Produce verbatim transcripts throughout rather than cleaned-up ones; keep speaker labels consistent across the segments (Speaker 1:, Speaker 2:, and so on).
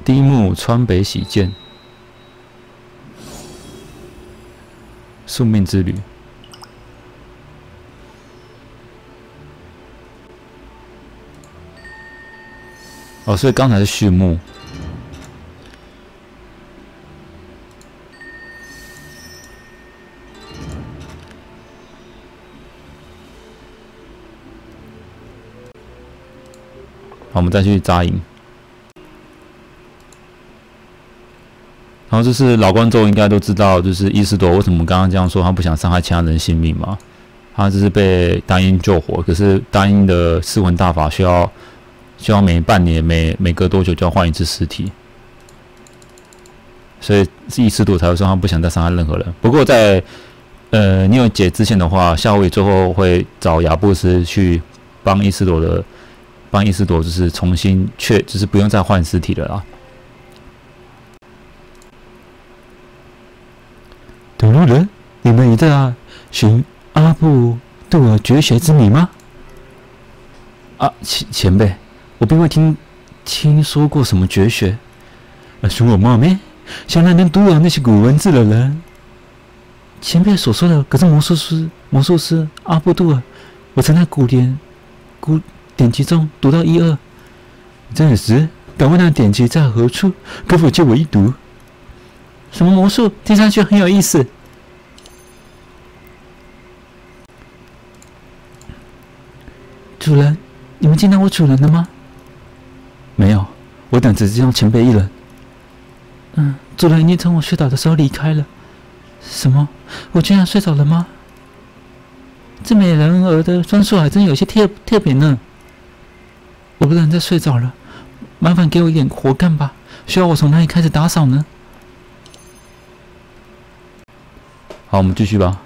Speaker 1: 丁木川北喜见，宿命之旅。哦，所以刚才是序幕。好，我们再去扎营。然后就是老观众应该都知道，就是伊斯朵为什么刚刚这样说，他不想伤害其他人性命嘛？他只是被丹音救活，可是丹音的噬魂大法需要需要每半年、每每隔多久就要换一次尸体，所以伊斯朵才会说他不想再伤害任何人。不过在呃尼尔解之前的话，夏威夷最后会找亚布斯去帮伊斯朵的。帮伊斯朵就是重新确，就是不用再换尸体了啦。
Speaker 2: 吐鲁人，你们也在寻阿布杜尔绝学之谜吗？
Speaker 1: 啊，前前辈，我并未听听说过什么绝学。
Speaker 2: 啊，属我冒昧，想来能读懂那些古文字的人。前辈所说的可是魔术师，魔术师阿布杜尔，我曾在古典古。典籍中读到一二，这时敢问那典籍在何处？可否借我一读？什么魔术？听上去很有意思。主人，你们见到我主人了吗？没有，我等只见到前辈一人。嗯，主人已经从我睡倒的时候离开了。什么？我居然睡着了吗？这美人儿的装束还真有些特特别呢。我不能再睡着了，麻烦给我一点活干吧。需要我从哪里开始打扫呢？
Speaker 1: 好，我们继续吧。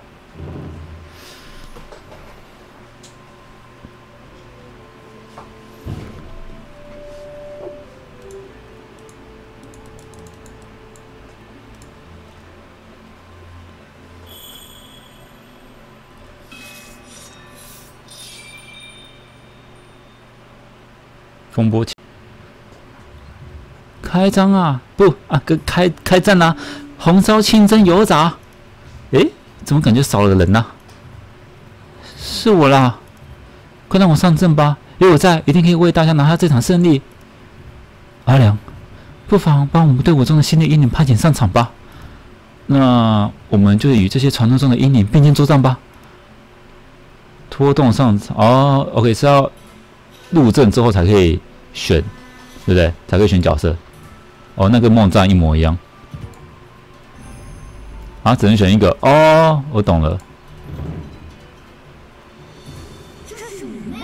Speaker 1: 风波起，
Speaker 2: 开张啊！不啊，开开战啊！红烧清蒸油炸。诶，怎么感觉少了个人呢、啊？是我啦！快让我上阵吧！有我在，一定可以为大家拿下这场胜利。阿良，不妨把我们队伍中的新的英灵派遣上场吧。那我们就与这些传说中的英灵并肩作战吧。拖动上场哦 ，OK 是要入阵之后才可以选，对不对？才可以选角色。哦，那跟梦战一模一样。啊，只能选一个哦，我懂了。
Speaker 3: 这是雨妹，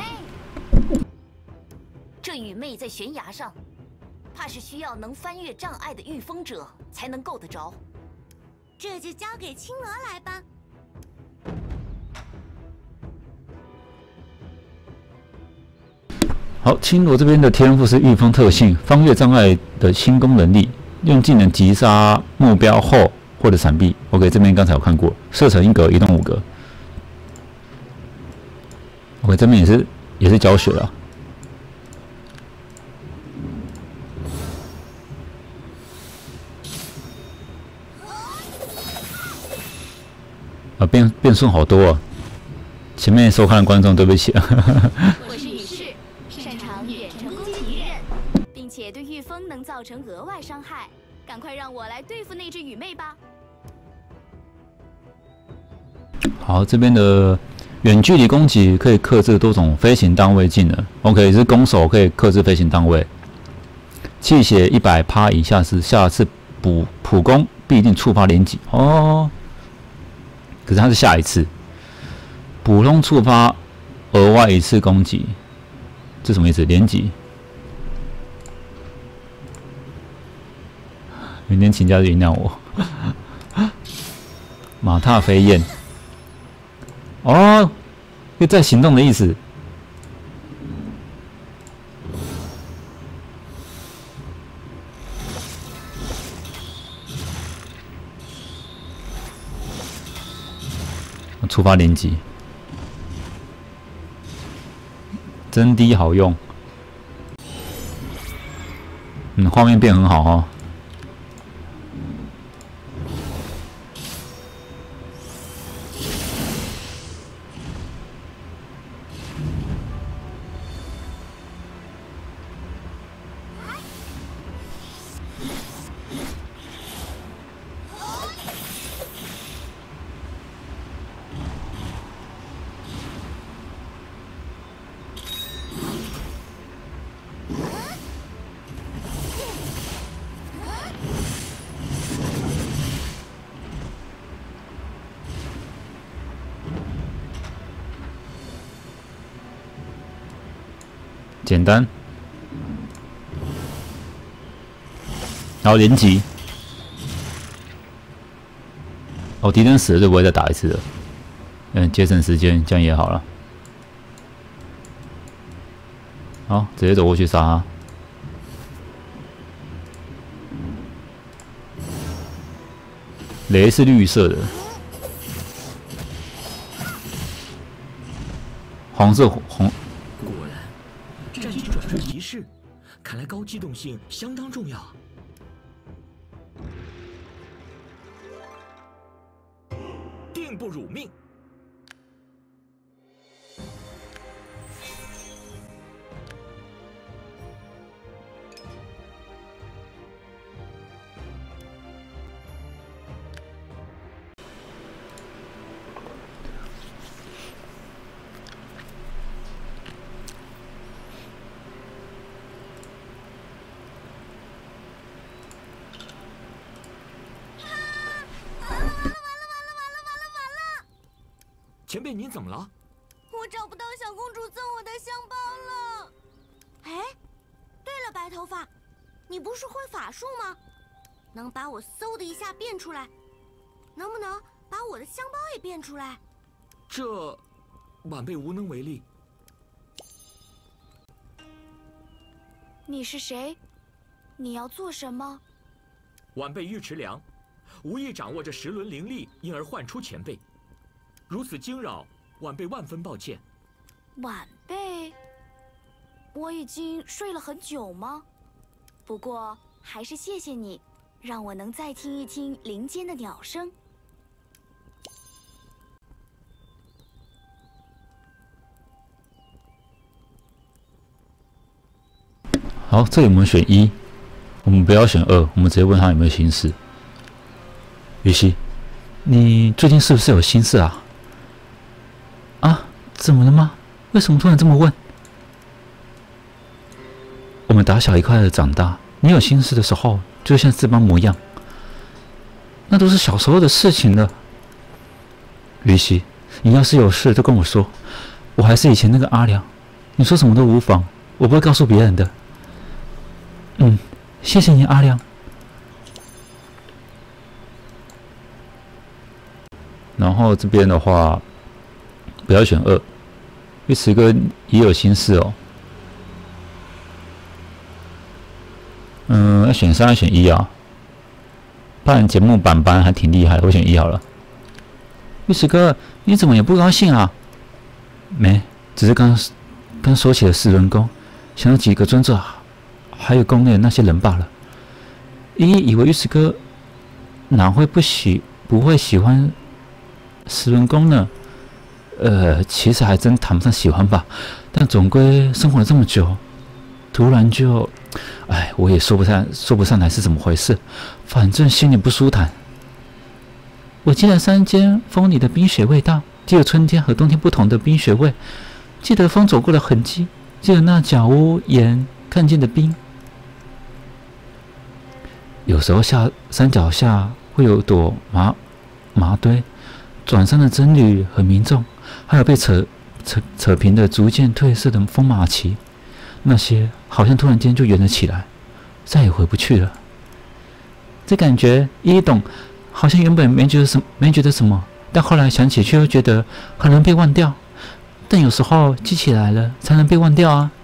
Speaker 3: 这雨妹在悬崖上，怕是需要能翻越障碍的御风者才能够得着。
Speaker 4: 这就交给青娥来吧。
Speaker 1: 好，青罗这边的天赋是御风特性，翻越障碍的轻功能力，用技能击杀目标后或者闪避。OK， 这边刚才有看过，射程一格，移动五格。OK， 这边也是也是教学了。啊，变变顺好多啊！前面收看的观众，对不起。
Speaker 4: 我是雨士，擅长远程攻击敌人，并且对御风能造成额外伤害。赶快让我来对付那只雨妹吧！
Speaker 1: 好，这边的远距离攻击可以克制多种飞行单位技能。OK， 是攻手可以克制飞行单位。气血一百趴以下时，下次补普攻必定触发连击。哦，可是它是下一次，普通触发额外一次攻击，这什么意思？连击。明天请假就原谅我。马踏飞燕。哦，又在行动的意思。触发连击，真低好用。嗯， 画面变很好哦。简单，然后连击。哦，敌人死了就不会再打一次了。嗯，节省时间，这样也好了。好，直接走过去杀他。雷是绿色的，黄色红。
Speaker 5: 战机转瞬即逝，看来高机动性相当重要。定不辱命。前辈，您怎么了？
Speaker 4: 我找不到小公主赠我的香包了。哎，对了，白头发，你不是会法术吗？能把我嗖的一下变出来？能不能把我的香包也变出来？
Speaker 5: 这，晚辈无能为力。
Speaker 4: 你是谁？你要做什么？
Speaker 5: 晚辈尉迟良，无意掌握这十轮灵力，因而唤出前辈。 如此惊扰，晚辈万分抱歉。
Speaker 4: 晚辈，我已经睡了很久吗？不过还是谢谢你，让我能再听一听林间的鸟声。
Speaker 1: 好，这里我们选一，我们不要选二，我们直接问他有没有心事。于西，你最近是不是有心事啊？ 啊，怎么了吗？为什么突然这么问？我们打小一块的长大，你有心事的时候，就像这般模样。那都是小时候的事情了。于西，你要是有事就跟我说，我还是以前那个阿良，你说什么都无妨，我不会告诉别人的。嗯，谢谢你，阿良。然后这边的话。 不要选二，尉迟哥也有心事哦。嗯，要选三还是选一啊？不然节目版班还挺厉害的，我选一好了。尉迟哥，你怎么也不高兴啊？没，只是刚刚说起了四轮功，想到几个尊者，还有宫内的那些人罢了。一以为尉迟哥哪会不喜不会喜欢四轮功呢？ 呃，其实还真谈不上喜欢吧，但总归生活了这么久，突然就，哎，我也说不上说不上来是怎么回事，反正心里不舒坦。我记得山间风里的冰雪味道，记得春天和冬天不同的冰雪味，记得风走过的痕迹，记得那脚屋檐看见的冰。有时候下山脚下会有朵麻麻堆，转山的僧侣和民众。 还有被扯扯扯平的、逐渐褪色的风马旗，那些好像突然间就圆了起来，再也回不去了。这感觉一懂，好像原本没觉得什没觉得什么，但后来想起却又觉得很难被忘掉。但有时候记起来了，才能被忘掉啊。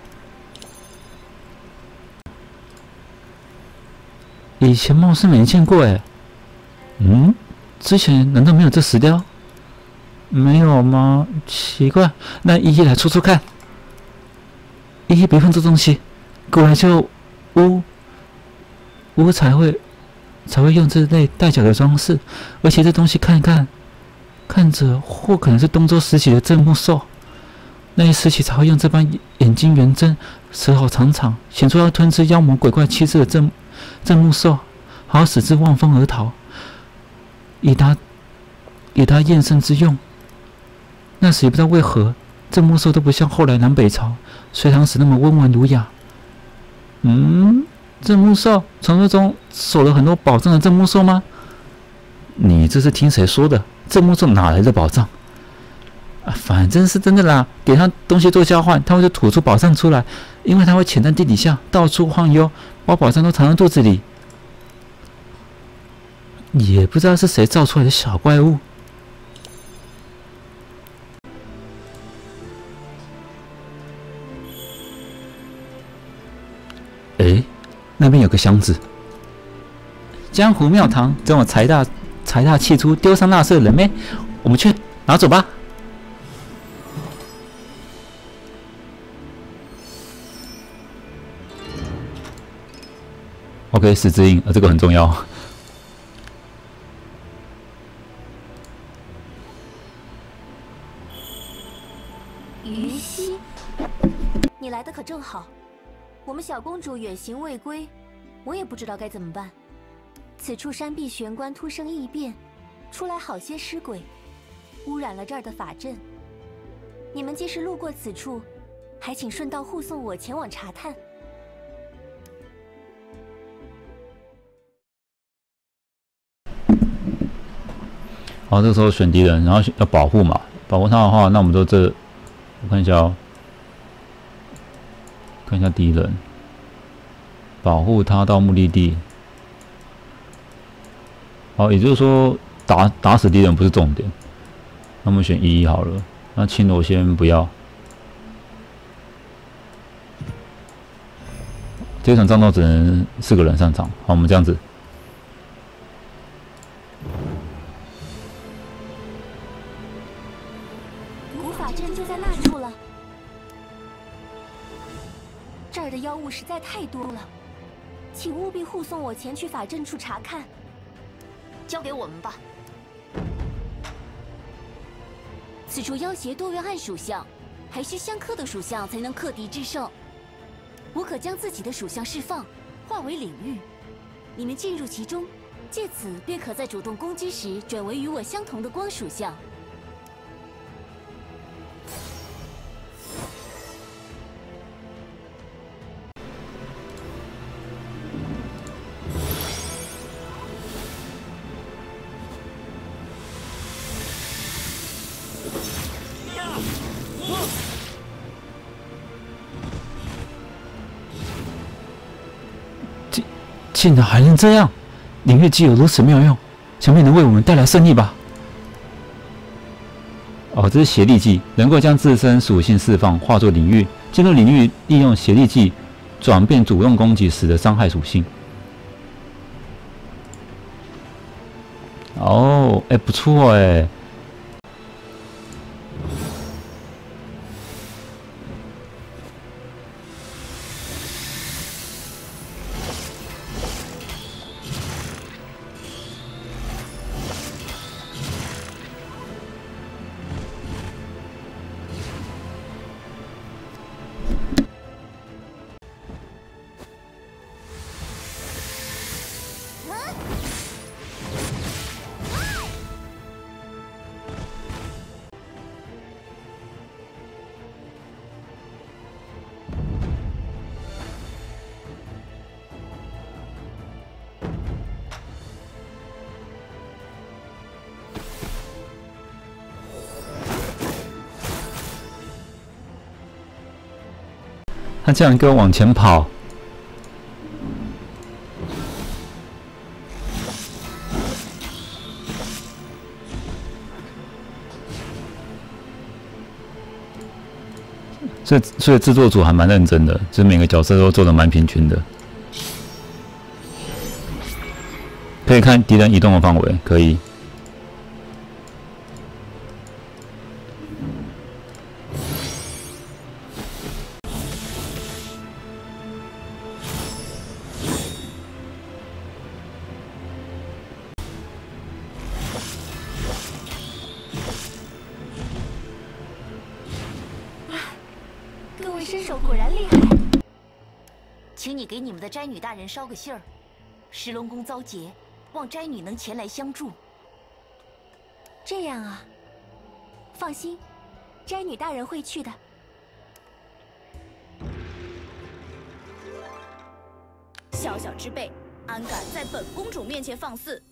Speaker 1: 以前貌似没见过哎，嗯，之前难道没有这石雕？ 没有吗？奇怪，那依依来戳戳看。依依别碰这东西，过来就呜
Speaker 2: 我才会才会用这类带角的装饰，而且这东西看一看，看着或可能是东周时期的镇墓兽，那一时期才会用这般眼睛圆睁、舌头长长，显出要吞吃妖魔鬼怪气势的镇镇墓兽，好使之望风而逃，以达以达验身之用。那时也不知道为何，镇墓兽都不像后来南北朝、隋唐时那么温文儒雅。嗯，镇墓兽，传说中守了很多宝藏的镇墓兽吗？你这是听谁说的？镇墓兽哪来的宝藏？啊，反正是真的啦！给他东西做交换，他会就吐出宝藏出来，因为他会潜在地底下，到处晃悠，把宝藏都藏在肚子里。也不知道是谁造出来的小怪物。哎，那边有个箱子。江湖庙堂，这种财大财大气粗、丢三落四的人咩？我们去拿走吧。OK， 十字印，啊，这个很重要。
Speaker 3: 于西，你来的可正好。我们小公主远行未归，我也不知道该怎么办。此处山壁玄关突生异变，出来好些尸鬼，污染了这儿的法阵。你们既是路过此处，还请顺道护送我前往查探。
Speaker 1: 好，这个时候选敌人，然后要保护嘛，保护他的话，那我们就这，我看一下哦，看一下敌人，保护他到目的地。好，也就是说打打死敌人不是重点，那我们选一好了。那青罗先不要，这场战斗只能四个人上场。好，我们这样子。
Speaker 3: 古法阵就在那处了，这儿的妖物实在太多了，请务必护送我前去法阵处查看。交给我们吧。此处妖邪多为暗属相，还需相克的属相才能克敌制胜。我可将自己的属相释放，化为领域，你们进入其中，借此便可在主动攻击时转为与我相同的光属相。
Speaker 2: 竟然还能这样！领域既有如此妙用，想必能为我们带来胜利吧？
Speaker 1: 哦，这是邪力技，能够将自身属性释放，化作领域，进入领域，利用邪力技转变主动攻击时的伤害属性。哦，哎，不错哎。他竟然给我往前跑！所以，所以制作组还蛮认真的，就是每个角色都做的蛮平均的。可以看敌人移动的范围，可以。
Speaker 3: 身手果然厉害。
Speaker 4: 请你给你们的斋女大人捎个信儿，石龙宫遭劫，望斋女能前来相助。
Speaker 3: 这样啊，放心，斋女大人会去的。
Speaker 4: 小小之辈，安敢在本公主面前放肆？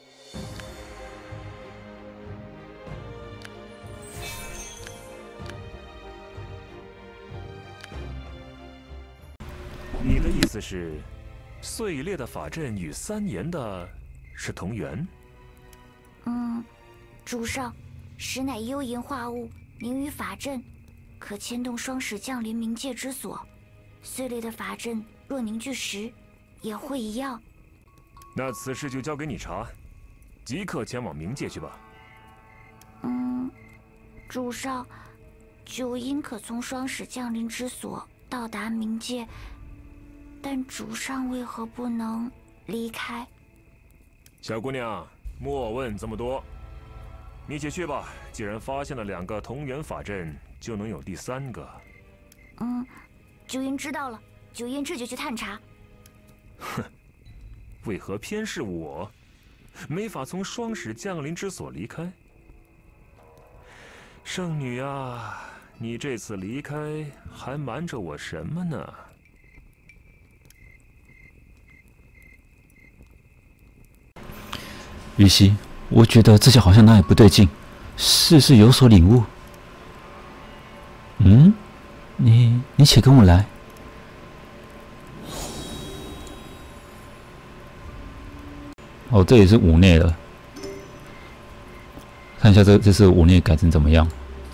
Speaker 6: 你的意思是，碎裂的法阵与三岩的是同源？
Speaker 4: 嗯，主上，实乃幽银化物，凝于法阵，可牵动双使降临冥界之所。碎裂的法阵若凝聚时，也会一样。
Speaker 6: 那此事就交给你查，即刻前往冥界去吧。
Speaker 4: 嗯，主上，九阴可从双使降临之所到达冥界。但主上为何不能离开？
Speaker 6: 小姑娘，莫问这么多，你且去吧。既然发现了两个同源法阵，就能有第三个。
Speaker 4: 嗯，九阴知道了，九阴这就去探查。
Speaker 6: 哼，为何偏是我，没法从双使降临之所离开？圣女啊，你这次离开还瞒着我什么呢？
Speaker 2: 羽西，我觉得这下好像哪里不对劲，事事有所领悟。嗯，你你且跟我来。
Speaker 1: 哦，这也是五内了，看一下这这次五内改成怎么样？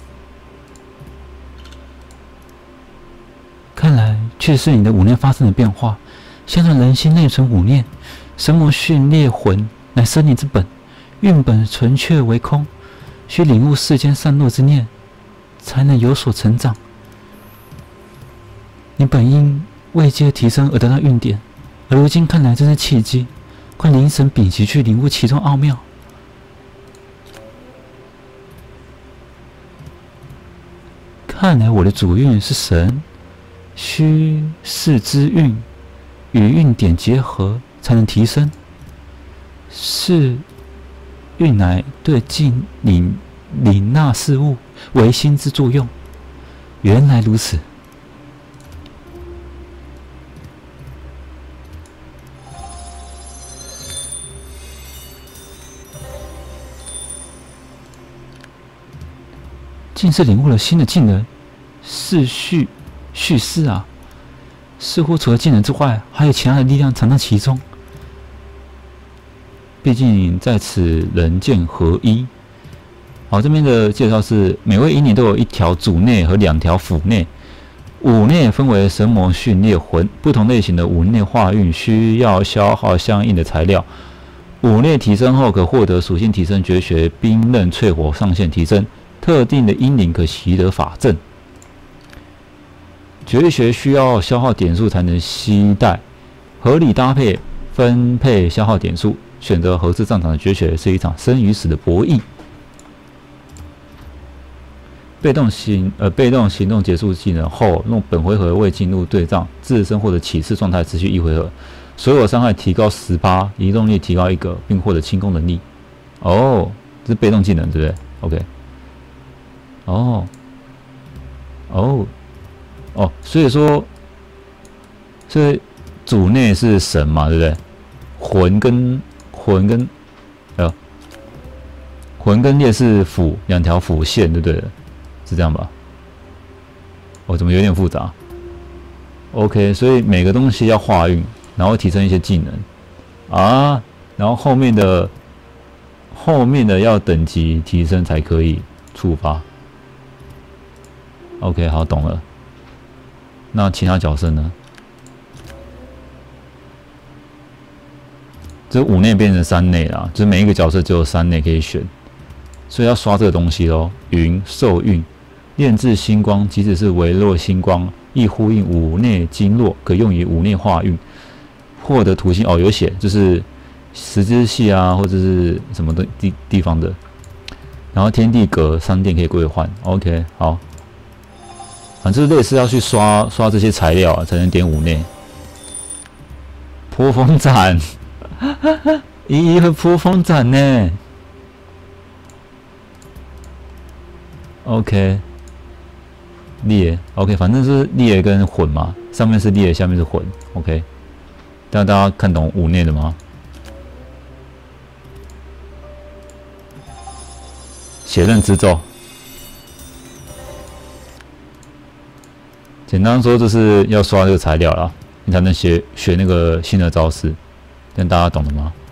Speaker 2: 看来确实是你的五念发生了变化。相传人心内存五念，神魔训练魂乃生灵之本，运本纯确为空，需领悟世间善恶之念，才能有所成长。你本因未接提升而得到运点，而如今看来真是契机，快凝神屏息去领悟其中奥妙。看来我的主运是神，需世之运与运点结合才能提升。是运乃对境领领纳事物唯心之作用。原来如此。竟是领悟了新的技能，是蓄蓄势啊！似乎除了技能之外，还有其他的力量藏在其中。
Speaker 1: 毕竟在此人剑合一。好，这边的介绍是每位阴灵都有一条主内和两条辅内。五内分为神魔训练魂，不同类型的五内化运需要消耗相应的材料。五内提升后可获得属性提升绝学冰刃淬火上限提升，特定的阴灵可习得法阵。绝学需要消耗点数才能携带，合理搭配分配消耗点数。选择合适上场的绝学是一场生与死的博弈。被动行呃被动行动结束技能后，用本回合未进入对仗，自身或者起势状态持续一回合，所有伤害提高 百分之十， 移动力提高一个，并获得轻功能力。哦，这是被动技能对不对 ？OK。哦，哦，哦，所以说，这主内是神嘛，对不对？魂跟魂跟呃，魂跟烈是辅两条辅线，对不对？是这样吧？哦，怎么有点复杂 ？OK， 所以每个东西要化运，然后提升一些技能啊，然后后面的后面的要等级提升才可以触发。OK， 好，懂了。那其他角色呢？这五内变成三内啦，就是每一个角色只有三内可以选，所以要刷这个东西咯。云受运，炼制星光，即使是微弱星光，亦呼应五内经络，可用于五内化运，获得图形哦，有写，就是十之系啊，或者是什么的地地方的。然后天地阁商店可以归换 ，OK， 好。 反正类似要去刷刷这些材料啊，才能点五内。破风斩，依依会破风斩呢。OK， 裂 OK， 反正是裂跟混嘛，上面是裂，下面是混 OK。但大家看懂五内的吗？血刃之咒，简单说就是要刷这个材料啦，你才能学学那个新的招式。但大家懂了吗？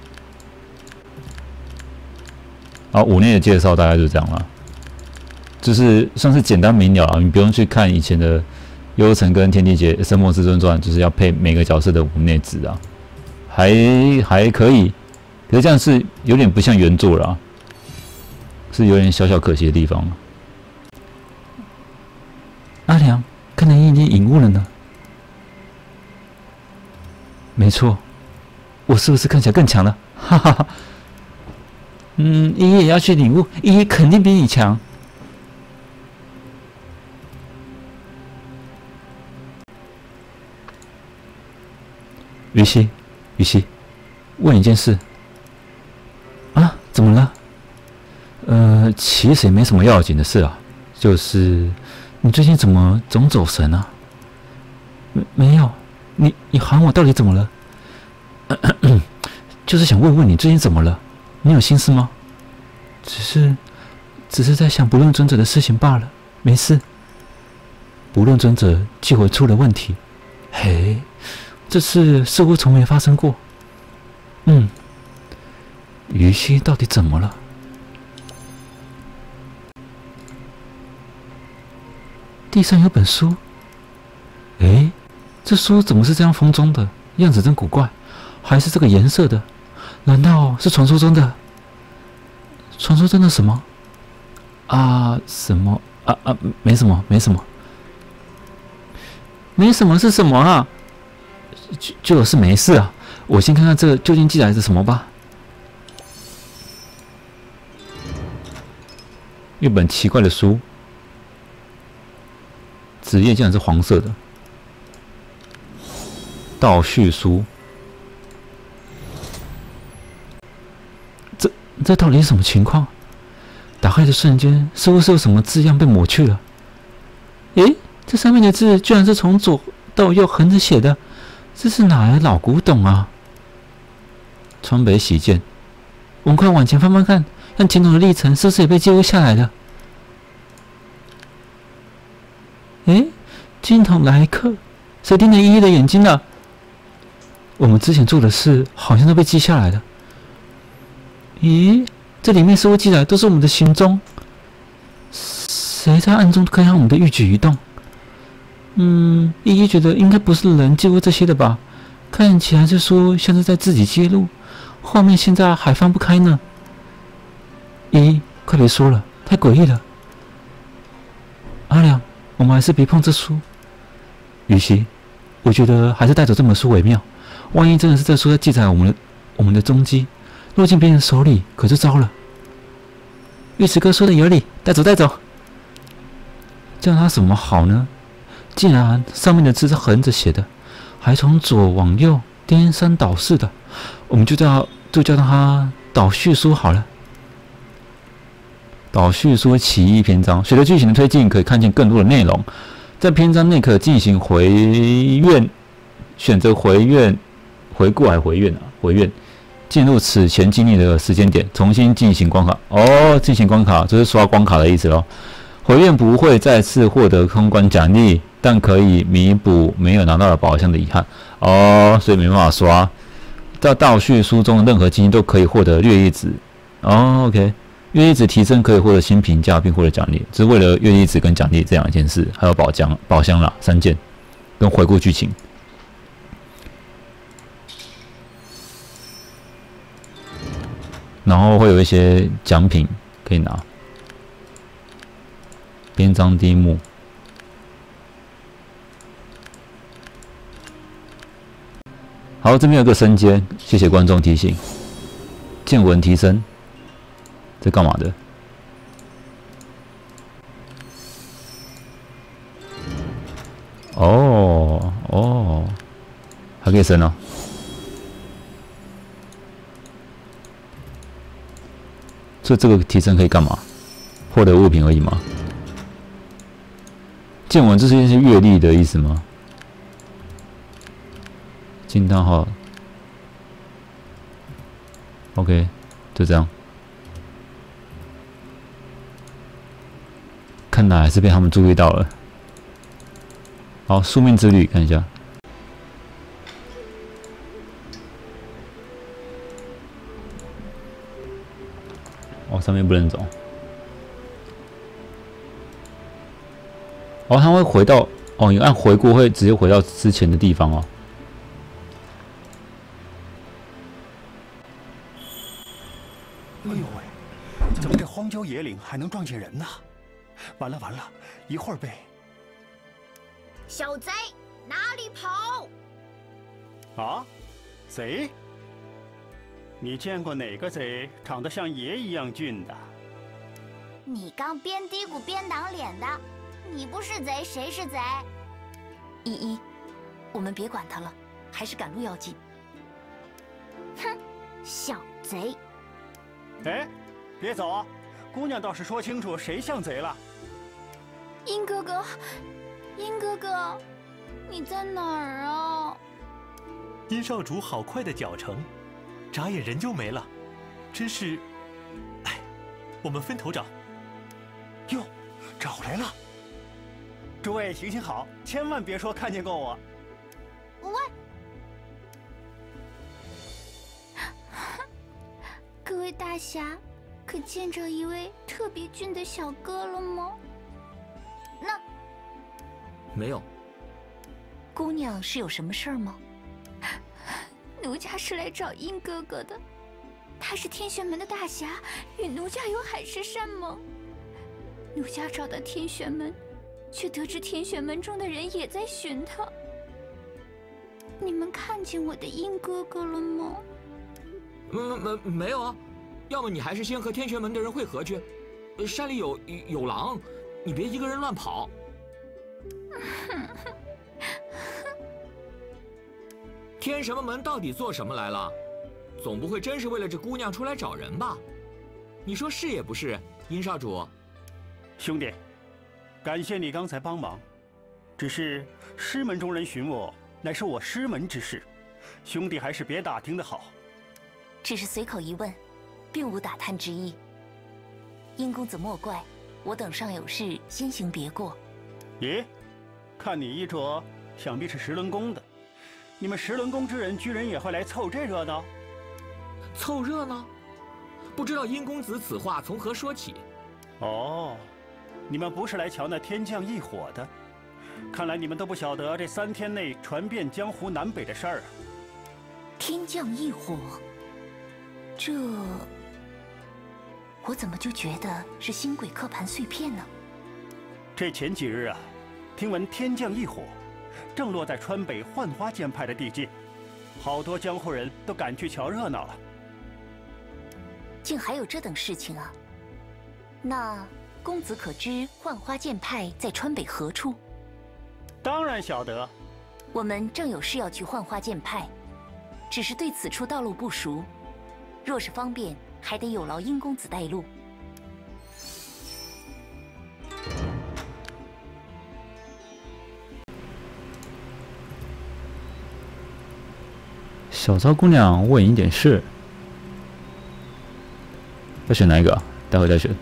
Speaker 1: 啊，五内的介绍大概就是这样啦，就是算是简单明了啊，你不用去看以前的幽城跟天地劫、神魔至尊传，就是要配每个角色的五内值啊，还还可以，可是这样是有点不像原作了啊。是有点小小可惜的地方。阿良，看来你已经领悟了呢。没错，我是不是看起来更强了？哈哈哈。嗯，依依也要去领悟，依依肯定比你强。于西，于西，问一件事。啊，怎么了？呃，其实也没什么要紧的事啊，就是你最近怎么总走神啊？没没有，你你喊我到底怎么了？咳咳咳就是想问问你最近怎么了？你有心事吗？只是，只是在想不论尊者的事情罢了，没事。不论尊者既会出了问题，嘿，这事似乎从没发生过。嗯，于西到底怎么了？地上有本书，诶，这书怎么是这样封装的？样子真古怪，还是这个颜色的？难道是传说中的？传说中的什么？啊，什么？啊啊，没什么，没什么，没什么是什么啊？就就是没事啊。我先看看这究竟记载的是什么吧。一本奇怪的书。纸页竟然是黄色的，倒叙书，这这到底是什么情况？打开的瞬间，似乎是有什么字样被抹去了。诶，这上面的字居然是从左到右横着写的，这是哪来的老古董啊？川北喜见，我们快往前翻翻看，看前头的历程是不是也被记录下来了？诶，金筒来客，谁盯着依依的眼睛了？我们之前做的事好像都被记下来了。咦，这里面似乎记载的都是我们的行踪，谁在暗中看看我们的一举一动？嗯，依依觉得应该不是人记录这些的吧？看起来是说像是在自己记录，画面现在还翻不开呢。依依，快别说了，太诡异了。阿良。我们还是别碰这书。与其，我觉得还是带走这本书为妙。万一真的是这书在记载我们的我们的踪迹，落进别人手里，可就糟了。尉迟哥说的有理，带走带走。这样他怎么好呢？既然上面的字是横着写的，还从左往右颠三倒四的，我们就叫就叫它倒叙书好了。导叙书其一篇章，随着剧情的推进，可以看见更多的内容。在篇章内可进行回愿，选择回愿、回顾还是回愿啊？回愿，进入此前经历的时间点，重新进行关卡。哦，进行关卡就是刷关卡的意思咯。回愿不会再次获得通关奖励，但可以弥补没有拿到的宝箱的遗憾。哦，所以没办法刷。在倒叙书中的任何经历都可以获得略一值。哦 ，OK。月历值提升可以获得新评价并获得奖励，只是为了月历值跟奖励这两件事，还有宝箱、宝箱啦三件，跟回顾剧情。然后会有一些奖品可以拿，篇章第一幕。好，这边有个升阶，谢谢观众提醒。见闻提升。这干嘛的？ 哦哦，还可以升哦。所以这个提升可以干嘛？获得物品而已吗？见闻这是一些阅历的意思吗？惊叹号。OK， 就这样。看来还是被他们注意到了。好，宿命之旅看一下。哦，上面不能走。哦，他会回到哦，你按回顾会直接回到之前的地方哦。
Speaker 7: 哎呦喂，怎么这荒郊野岭还能撞见人呢？完了完了，一会儿被……
Speaker 4: 小贼哪里跑？
Speaker 7: 啊，贼？你见过哪个贼长得像爷一样俊的？
Speaker 4: 你刚边嘀咕边挡脸的，你不是贼谁是贼？
Speaker 3: 依依，我们别管他了，还是赶路要紧。
Speaker 4: 哼，小贼！
Speaker 7: 哎，别走啊！姑娘倒是说清楚谁像贼了。
Speaker 4: 殷哥哥，殷哥哥，你在哪儿啊？
Speaker 8: 殷少主好快的脚程，眨眼人就没了，真是……哎，我们分头找。
Speaker 7: 哟，找来了！诸位行行好，千万别说看见过我。
Speaker 4: 喂，各位大侠，可见着一位特别俊的小哥了吗？那
Speaker 5: 没有。
Speaker 3: 姑娘是有什么事儿吗？
Speaker 4: 奴家是来找殷哥哥的，他是天玄门的大侠，与奴家有海誓山盟。奴家找到天玄门，却得知天玄门中的人也在寻他。你们看见我的殷哥哥了吗？
Speaker 5: 没没没有啊，要么你还是先和天玄门的人会合去。山里有有狼，你别一个人乱跑。天什么门到底做什么来了？总不会真是为了这姑娘出来找人吧？你说是也不是，殷少主？
Speaker 7: 兄弟，感谢你刚才帮忙，只是师门中人寻我，乃是我师门之事，兄弟还是别打听的好。
Speaker 3: 只是随口一问，并无打探之意。殷公子莫怪，我等尚有事，先行别过。
Speaker 7: 咦，看你衣着，想必是十轮宫的。你们十轮宫之人居然也会来凑这热闹？
Speaker 5: 凑热闹？不知道殷公子此话从何说起？
Speaker 7: 哦，你们不是来瞧那天降异火的？看来你们都不晓得这三天内传遍江湖南北的事儿啊！
Speaker 3: 天降异火，这我怎么就觉得是星轨刻盘碎片呢？
Speaker 7: 这前几日啊，听闻天降异火，正落在川北浣花剑派的地界，好多江湖人都赶去瞧热闹了。
Speaker 3: 竟还有这等事情啊！那公子可知浣花剑派在川北何处？
Speaker 7: 当然晓得。
Speaker 3: 我们正有事要去浣花剑派，只是对此处道路不熟，若是方便，还得有劳殷公子带路。
Speaker 1: 小昭姑娘问一点事，要选哪一个啊？待会再选。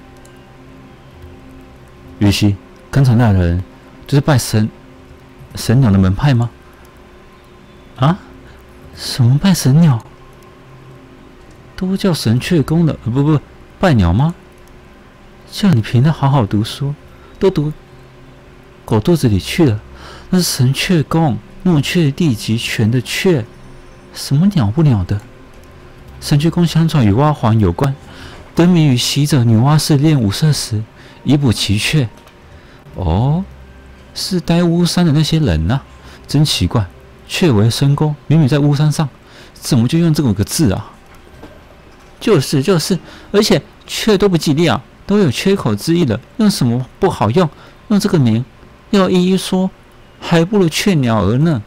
Speaker 1: 于西，刚才那人就是拜神神鸟的门派吗？啊？什么拜神鸟？都叫神阙宫的，呃、不不，拜鸟吗？叫你平常好好读书，都读狗肚子里去了。那是神阙宫，怒雀地极泉的阙。什么鸟不鸟的？神阙宫相传与蛙皇有关，得名于习者女娲氏练五色时，以补其阙。哦，是待巫山的那些人呐、啊，真奇怪。阙为深宫，明明在巫山上，怎么就用这么个字啊？就是就是，而且阙都不吉利啊，都有缺口之意了，用什么不好用？用这个名，要一一说，
Speaker 2: 还不如雀鸟儿呢。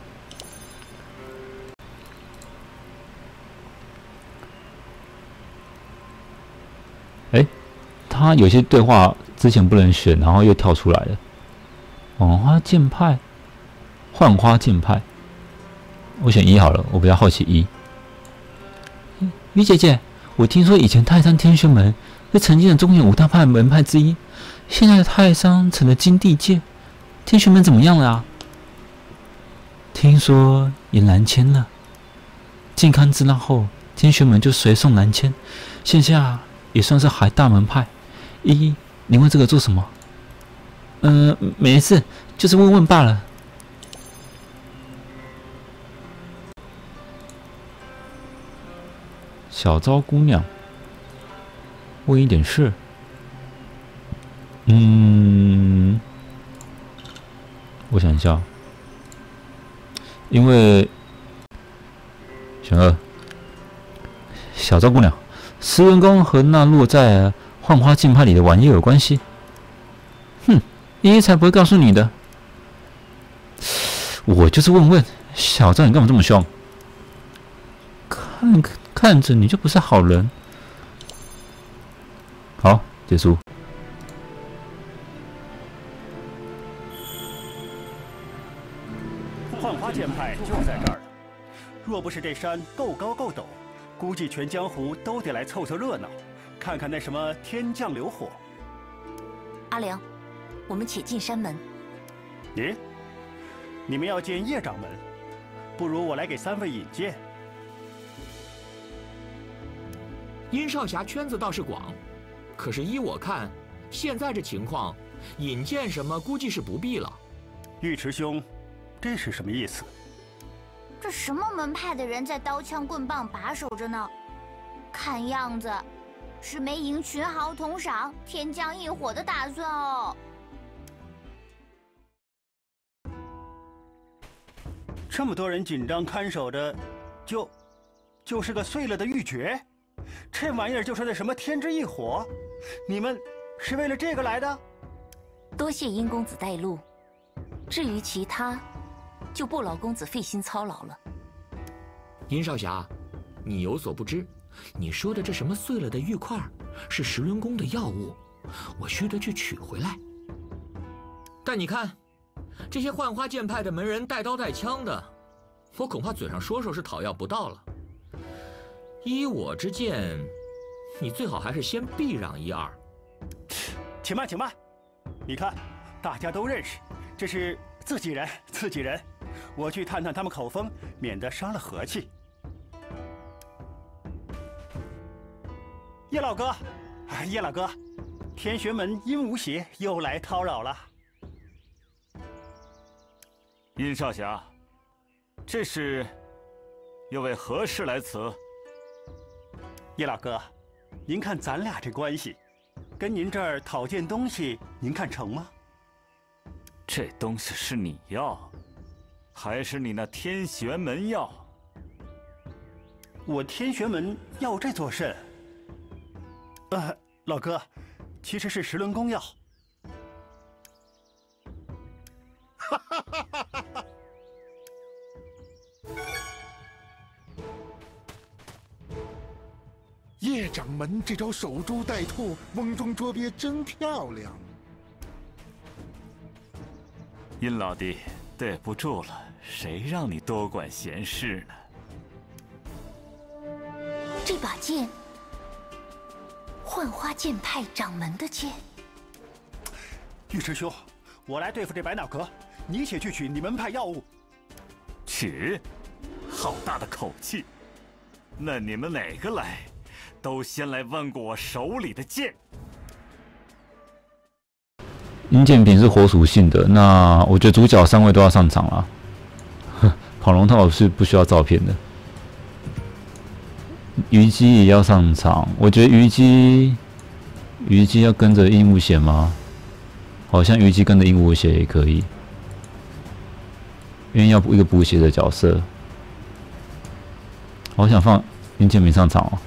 Speaker 2: 哎，他有些对话之前不能选，然后又跳出来了。黄花剑派，幻花剑派，我选一好了，我比较好奇一。于姐姐，我听说以前泰山天玄门是曾经的中原五大派门派之一，现在的泰山成了金地界，天玄门怎么样了啊？听说也南迁了。靖康之难后，天玄门就随宋南迁，现下也算是海大门派。一，你问这个做什么？嗯、呃，没事，就是问问罢了。小昭姑娘，问一点事。嗯，我想一下，因为选二，小昭姑娘，石文宫和那落在幻花剑派里的玩意有关系。哼，爷爷才不会告诉你的。我就是问问，小昭你干嘛这么凶？看看着你就不是好人。好，结束。
Speaker 7: 幻花剑派就在这儿了。若不是这山够高够陡，估计全江湖都得来凑凑热闹，看看那什么天降流火。
Speaker 3: 阿良，我们且进山门。
Speaker 7: 咦，你们要见叶掌门，不如我来给三位引荐。
Speaker 5: 殷少侠圈子倒是广，可是依我看，现在这情况，引荐什么估计是不必了。
Speaker 7: 尉迟兄，这是什么意思？
Speaker 4: 这什么门派的人在刀枪棍棒把守着呢？看样子是没迎群豪同赏、天降异火的打算哦。
Speaker 7: 这么多人紧张看守着，就就是个碎了的玉珏。这玩意儿就是那什么天之异火，你们是为了这个来的？
Speaker 3: 多谢殷公子带路，至于其他，就不劳公子费心操劳了。
Speaker 5: 殷少侠，你有所不知，你说的这什么碎了的玉块，是石轮宫的药物，我须得去取回来。但你看，这些幻花剑派的门人带刀带枪的，我恐怕嘴上说说是讨要不到了。依我之见，你最好还是先避让一二。
Speaker 7: 且慢且慢，你看，大家都认识，这是自己人，自己人。我去探探他们口风，免得伤了和气。叶老哥，哎，叶老哥，天玄门殷无邪又来叨扰了。
Speaker 9: 殷少侠，这是又为何事来此？
Speaker 7: 叶老哥，您看咱俩这关系，跟您这儿讨件东西，您看成吗？
Speaker 9: 这东西是你要，还是你那天玄门要？
Speaker 7: 我天玄门要这做甚？呃，老哥，其实是石轮宫要。哈哈哈哈哈哈！
Speaker 10: 叶掌门这招守株待兔、瓮中捉鳖真漂亮。
Speaker 9: 殷老弟，对不住了，谁让你多管闲事呢？
Speaker 3: 这把剑，幻花剑派掌门的剑。
Speaker 7: 尉迟兄，我来对付这白脑壳，你且去取你门派药物。
Speaker 9: 取？好大的口气！那你们哪个来？都先来问过我手里的剑。
Speaker 2: 银剑品是火属性的，那我觉得主角三位都要上场了。跑龙套是不需要照片的。虞姬也要上场，我觉得虞姬，虞姬要跟着鹦鹉血吗？好像虞姬跟着鹦鹉血也可以，因为要一个补血的角色。好想放银剑品上场哦。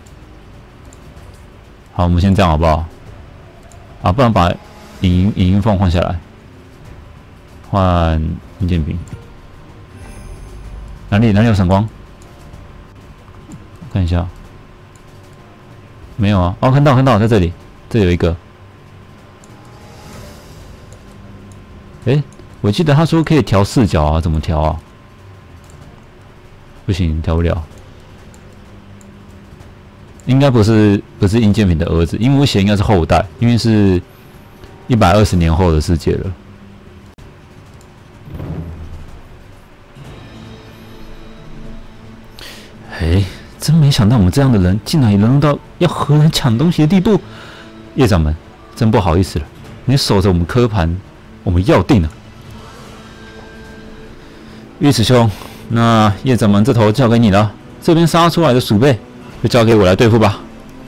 Speaker 2: 好，我们先这样好不好？啊，不然把影音影音放换下来，换
Speaker 1: 银剑柄。哪里哪里有闪光？看一下，没有啊。哦，看到看到，在这里，这里有一个。哎，我记得他说可以调视角啊，怎么调啊？不行，调不了。应该不是不是殷建平的儿子，因为我写应该是后代，因为是一百二十年后的世界了。哎，真没想到我们这样的人，竟然也沦落到要和人抢东西的地步。叶掌门，真不好意思了，你守着我们科盘，我们要定了。尉迟兄，那叶掌门这头交给你了，这边杀出来的鼠辈就交给我来对付吧。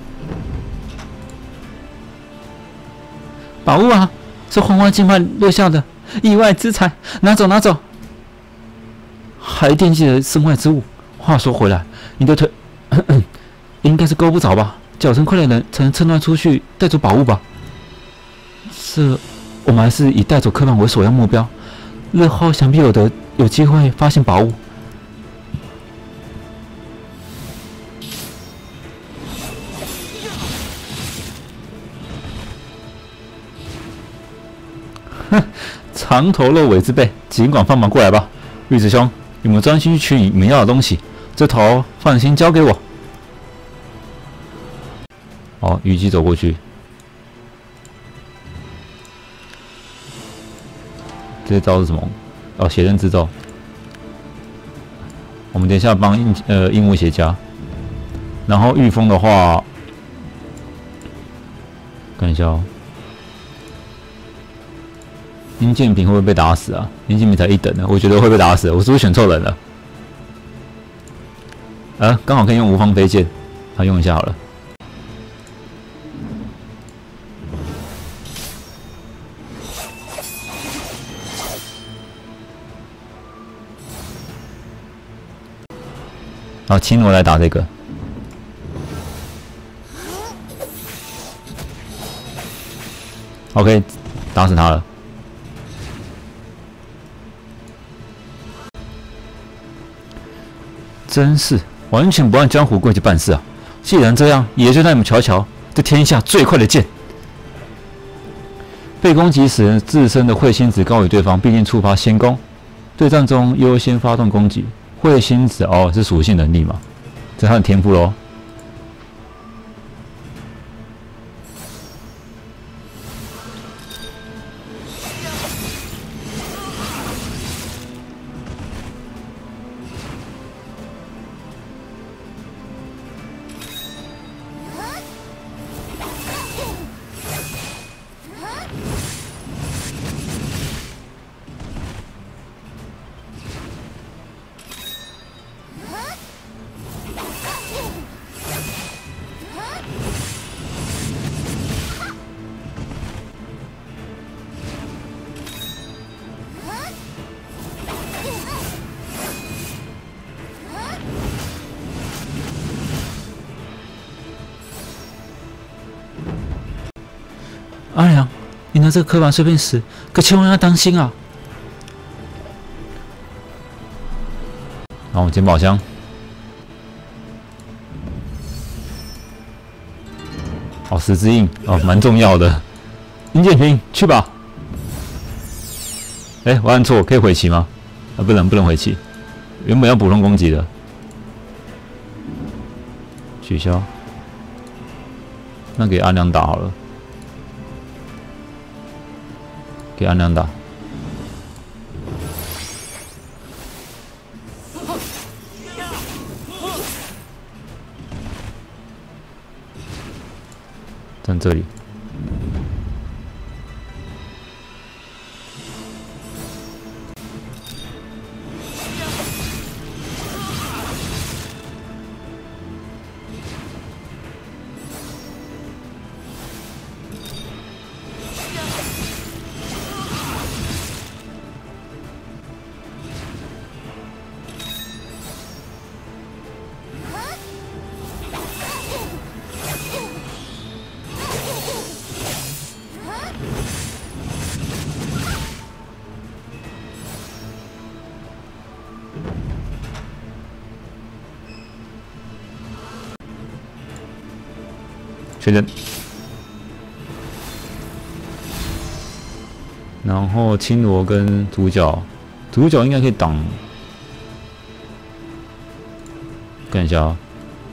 Speaker 1: 宝物啊，是黄花境外落下的意外之财，拿走拿走。还惦记着身外之物。话说回来，你的腿咳咳应该是够不着吧？脚程快的人才能趁乱出去带走宝物吧？这，我们还是以带走科盘为首要目标。日后想必有的有机会发现宝物。哼，长头露尾之辈，尽管放马过来吧。尉迟兄，你们专心去取你们要的东西，这头放心交给我。好，虞姬走过去。这招是什么？哦，血刃之咒。我们等一下帮印呃印务邪加。然后御风的话，看一下哦。殷建平会不会被打死啊？殷建平才一等呢，我觉得会被打死。我是不是选错人了？啊，刚好可以用无方飞剑，好用一下好了。好，青罗来打这个。OK， 打死他了。真是完全不按江湖规矩办事啊！既然这样，也就让你们瞧瞧这天下最快的剑。被攻击时，自身的慧心值高于对方，必定触发先攻。对战中优先发动攻击。慧心值哦，是属性能力嘛？这是他的天赋咯。阿良，你拿这个刻板碎片时，可千万要当心啊！好，捡宝箱。哦，十字印哦，蛮重要的。殷建平，去吧。哎、欸，我按错，可以回旗吗？啊，不能，不能回旗。原本要普通攻击的，取消。那给阿良打好了。给安良打，站这里。 确认。然后青罗跟主角，主角应该可以挡。看一下啊，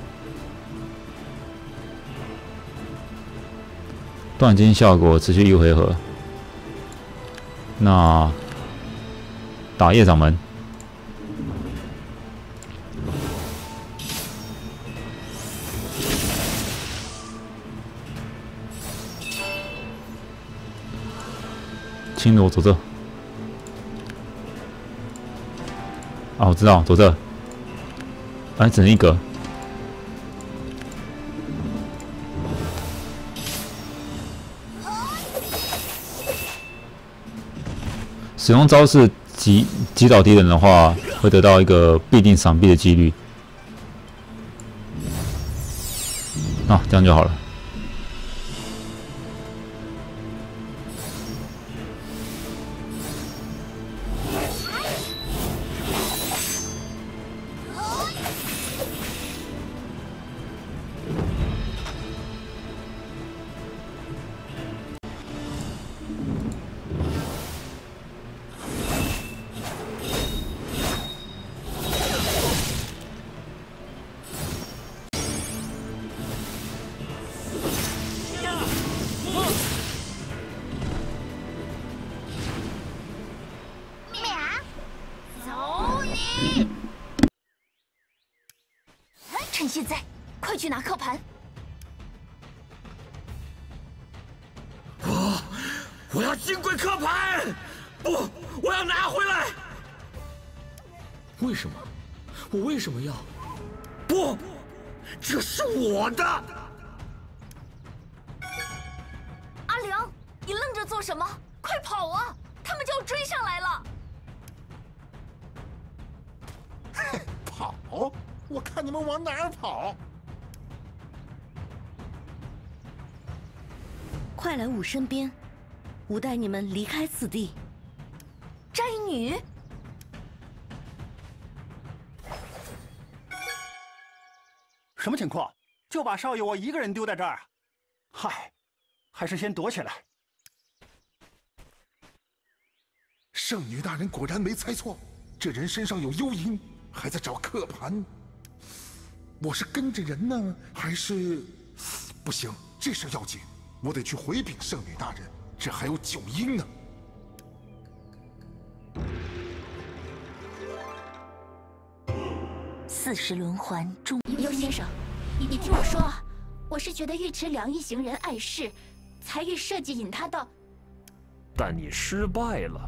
Speaker 1: 断金效果持续一回合。那打夜掌门。 青罗走这，啊，我知道走这，哎，只能一格。使用招式击击倒敌人的话，会得到一个必定闪避的几率。啊，这样就好了。
Speaker 3: 趁现在，快去拿刻盘！
Speaker 5: 我我要金龟刻盘！不，我要拿回来！为什么？我为什么要？不，这是我的！
Speaker 3: 阿良，你愣着做什么？快跑啊！他们就要追上来了！
Speaker 10: 哼，跑！ 我看你们往哪儿跑！
Speaker 4: 快来吾身边，吾带你们离开此地。
Speaker 3: 斋女，
Speaker 7: 什么情况？就把少爷我一个人丢在这儿？嗨，还是先躲起来。
Speaker 10: 圣女大人果然没猜错，这人身上有幽音，还在找刻盘。 我是跟着人呢，还是不行？这事要紧，我得去回禀圣女大人。这还有九阴呢。
Speaker 3: 四十轮环中，幽先生，你听我说啊，我是觉得尉迟良一行人碍事，才欲设计引他到。
Speaker 6: 但你失败了。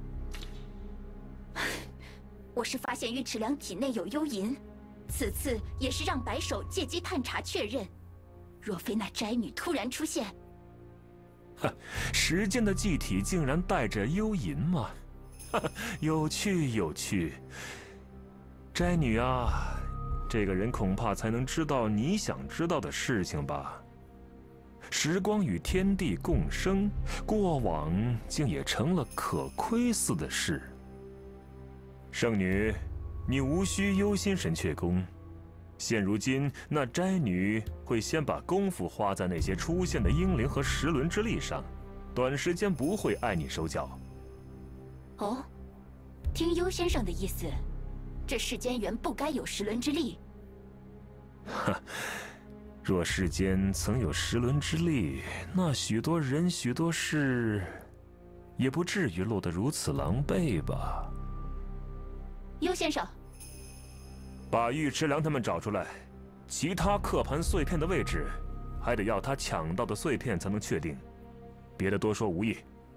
Speaker 3: 我是发现尉迟良体内有幽银。 此次也是让白手借机探查确认，若非那斋女突然出现，
Speaker 6: 哼，时间的祭体竟然带着幽银吗？有趣有趣。斋女啊，这个人恐怕才能知道你想知道的事情吧？时光与天地共生，过往竟也成了可窥伺的事。圣女。 你无需忧心神阙宫。现如今，那斋女会先把功夫花在那些出现的英灵和十轮之力上，短时间不会碍你手脚。
Speaker 3: 哦，听幽先生的意思，这世间原不该有十轮之力。
Speaker 6: 哈，若世间曾有十轮之力，那许多人、许多事，也不至于落得如此狼狈吧？
Speaker 3: 幽先生。
Speaker 6: 把尉迟良他们找出来，其他刻盘碎片的位置，还得要他抢到的碎片才能确定。别的多说无益。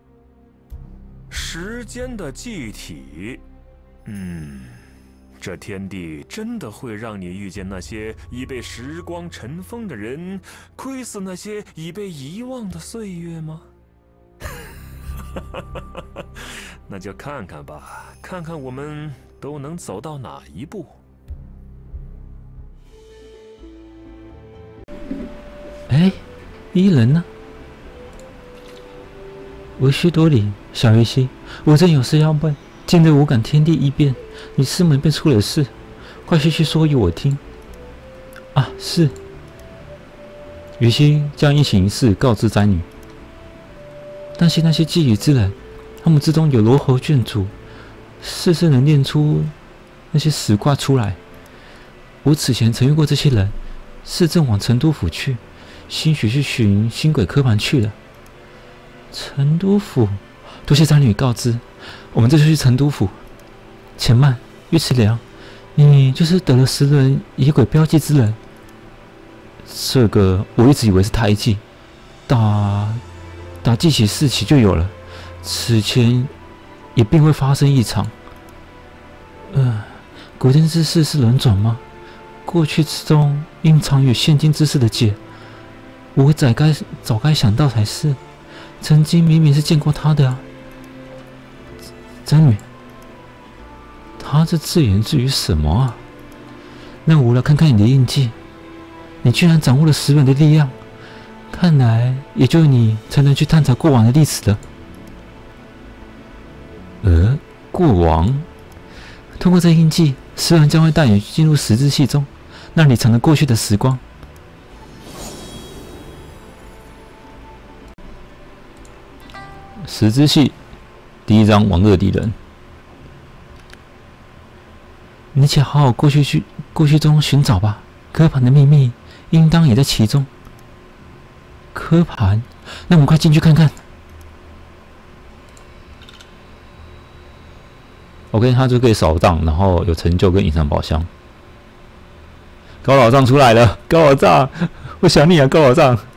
Speaker 6: 时间的祭体，嗯，这天地真的会让你遇见那些已被时光尘封的人，窥伺那些已被遗忘的岁月吗？那就看看吧，看看我们都能走到哪一步。
Speaker 2: 哎，伊人呢？为须多礼，小鱼溪，我正有事要问。今日我感天地异变，你师门便出了事，快细细说与我听。啊，是。 羽西将一行一事告知斋女。但是那些觊觎之人，他们之中有罗侯眷主，事事能练出那些史卦出来。我此前曾遇过这些人，是正往成都府去，兴许去寻星鬼科盘去了。成都府，多谢斋女告知，我们这就去成都府。且慢，尉迟良，你就是得了十轮野鬼标记之人。这个我一直以为是胎记，打打记起事起就有了，此前也并未发生异常。呃，古天之事是轮转吗？过去之中蕴藏有现今之事的解，我早该早该想到才是。曾经明明是见过他的啊，斋女，他这自言自语什么啊？那我来看看你的印记，你居然掌握了十本的力量，看来也就你才能去探查过往的历史了。呃，过往，通过这印记，十人将会带你进入十之系中，那里藏着过去的时光。
Speaker 1: 十之系第一章往日敌人。
Speaker 2: 你且好好过去去过去中寻找吧，科盘的秘密应当也在其中。科盘，那我们快进去看看。
Speaker 1: OK， 他就可以扫荡，然后有成就跟隐藏宝箱。高老丈出来了，高老丈，我想你啊，高老丈。